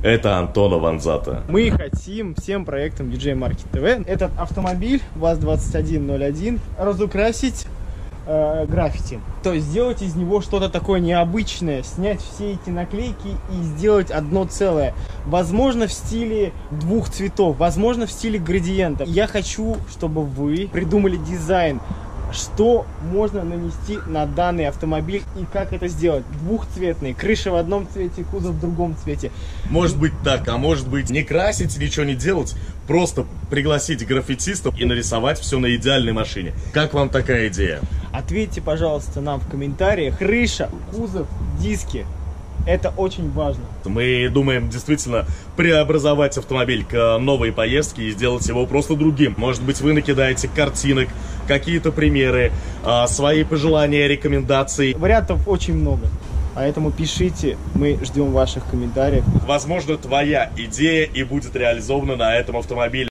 Это Антона Ванзата. Мы хотим всем проектам DJ Market TV этот автомобиль ВАЗ-2101 разукрасить граффити. То есть сделать из него что-то такое необычное, снять все эти наклейки и сделать одно целое. Возможно, в стиле двух цветов, возможно, в стиле градиентов. Я хочу, чтобы вы придумали дизайн, что можно нанести на данный автомобиль и как это сделать. Двухцветный, крыша в одном цвете, кузов в другом цвете. Может быть так, а может быть не красить, ничего не делать, просто пригласить граффитистов и нарисовать все на идеальной машине. Как вам такая идея? Ответьте, пожалуйста, нам в комментариях. Крыша, кузов, диски. Это очень важно. Мы думаем действительно преобразовать автомобиль к новой поездке и сделать его просто другим. Может быть, вы накидаете картинок, какие-то примеры, свои пожелания, рекомендации. Вариантов очень много. Поэтому пишите, мы ждем ваших комментариев. Возможно, твоя идея и будет реализована на этом автомобиле.